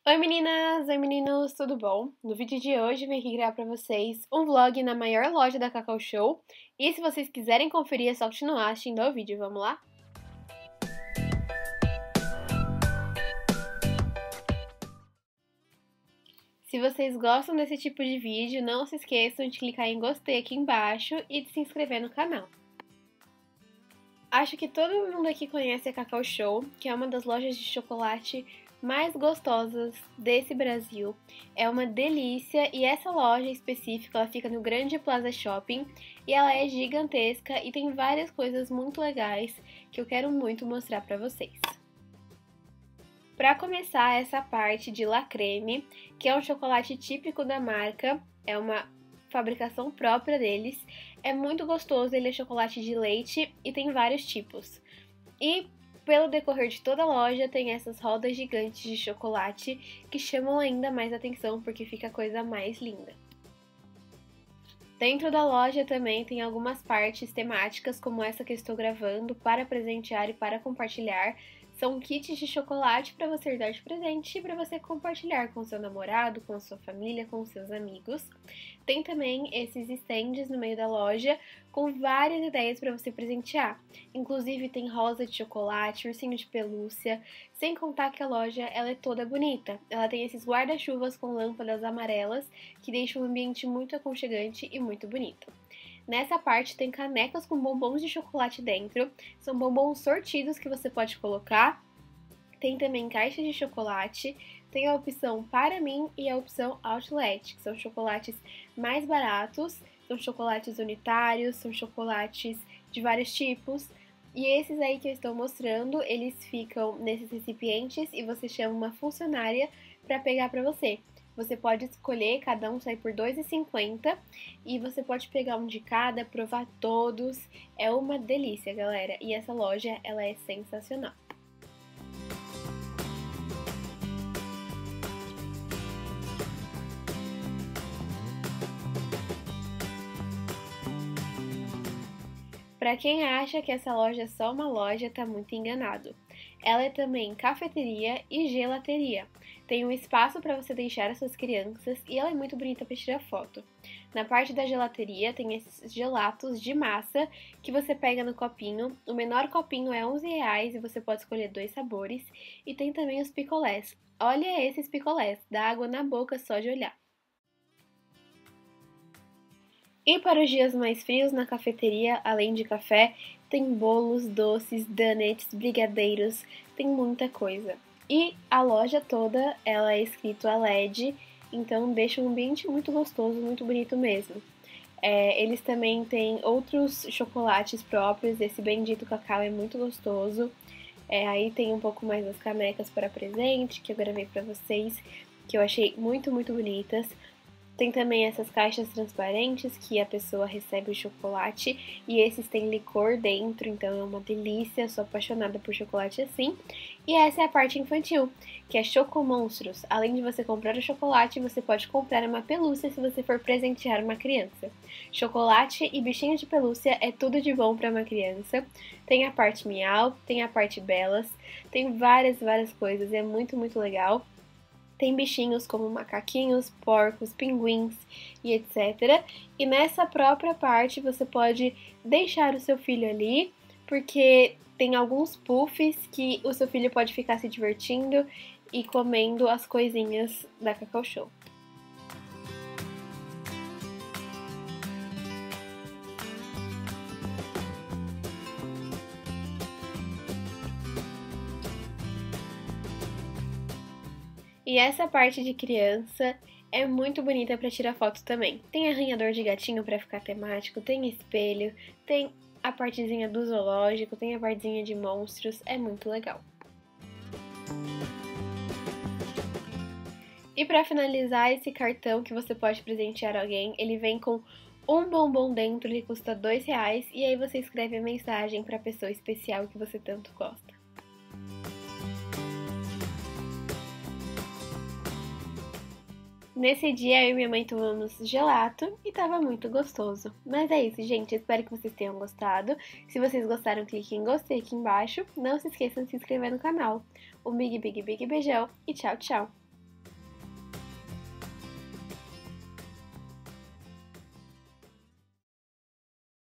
Oi meninas, oi meninos, tudo bom? No vídeo de hoje eu vim aqui gravar pra vocês um vlog na maior loja da Cacau Show. E se vocês quiserem conferir é só continuar assistindo ao vídeo, vamos lá? Se vocês gostam desse tipo de vídeo, não se esqueçam de clicar em gostei aqui embaixo e de se inscrever no canal. Acho que todo mundo aqui conhece a Cacau Show, que é uma das lojas de chocolate mais gostosas desse Brasil. É uma delícia e essa loja específica ela fica no Grande Plaza Shopping e ela é gigantesca e tem várias coisas muito legais que eu quero muito mostrar pra vocês. Para começar essa parte de La Creme, que é um chocolate típico da marca, é uma fabricação própria deles, é muito gostoso, ele é chocolate de leite e tem vários tipos. E pelo decorrer de toda a loja tem essas rodas gigantes de chocolate que chamam ainda mais atenção porque fica a coisa mais linda. Dentro da loja também tem algumas partes temáticas como essa que eu estou gravando para presentear e para compartilhar. São kits de chocolate para você dar de presente e para você compartilhar com seu namorado, com sua família, com seus amigos. Tem também esses stands no meio da loja com várias ideias para você presentear. Inclusive tem rosa de chocolate, ursinho de pelúcia, sem contar que a loja ela é toda bonita. Ela tem esses guarda-chuvas com lâmpadas amarelas que deixam o ambiente muito aconchegante e muito bonito. Nessa parte tem canecas com bombons de chocolate dentro, são bombons sortidos que você pode colocar. Tem também caixas de chocolate, tem a opção para mim e a opção outlet, que são chocolates mais baratos, são chocolates unitários, são chocolates de vários tipos. E esses aí que eu estou mostrando, eles ficam nesses recipientes e você chama uma funcionária para pegar para você. Você pode escolher, cada um sai por R$ 2,50 e você pode pegar um de cada, provar todos. É uma delícia, galera. E essa loja, ela é sensacional. Para quem acha que essa loja é só uma loja, tá muito enganado. Ela é também cafeteria e gelateria. Tem um espaço para você deixar as suas crianças e ela é muito bonita para tirar foto. Na parte da gelateria tem esses gelatos de massa que você pega no copinho. O menor copinho é R$ 11 e você pode escolher 2 sabores. E tem também os picolés. Olha esses picolés, dá água na boca só de olhar. E para os dias mais frios, na cafeteria, além de café, tem bolos, doces, donuts, brigadeiros, tem muita coisa. E a loja toda, ela é escrito a LED, então deixa um ambiente muito gostoso, muito bonito mesmo. Eles também têm outros chocolates próprios, esse bendito cacau é muito gostoso. Aí tem um pouco mais das canecas para presente, que eu gravei para vocês, que eu achei muito, muito bonitas. Tem também essas caixas transparentes que a pessoa recebe o chocolate e esses têm licor dentro, então é uma delícia, sou apaixonada por chocolate assim. E essa é a parte infantil, que é Chocomonstros. Além de você comprar o chocolate, você pode comprar uma pelúcia se você for presentear uma criança. Chocolate e bichinho de pelúcia é tudo de bom para uma criança. Tem a parte miau, tem a parte belas, tem várias coisas, é muito, muito legal. Tem bichinhos como macaquinhos, porcos, pinguins e etc. E nessa própria parte você pode deixar o seu filho ali, porque tem alguns puffs que o seu filho pode ficar se divertindo e comendo as coisinhas da Cacau Show. E essa parte de criança é muito bonita para tirar foto também. Tem arranhador de gatinho para ficar temático, tem espelho, tem a partezinha do zoológico, tem a partezinha de monstros, é muito legal. E para finalizar, esse cartão que você pode presentear alguém, ele vem com um bombom dentro, ele custa R$ 2 e aí você escreve a mensagem para a pessoa especial que você tanto gosta. Nesse dia eu e minha mãe tomamos gelato e tava muito gostoso. Mas é isso, gente. Espero que vocês tenham gostado. Se vocês gostaram, clique em gostei aqui embaixo. Não se esqueçam de se inscrever no canal. Um big beijão e tchau, tchau!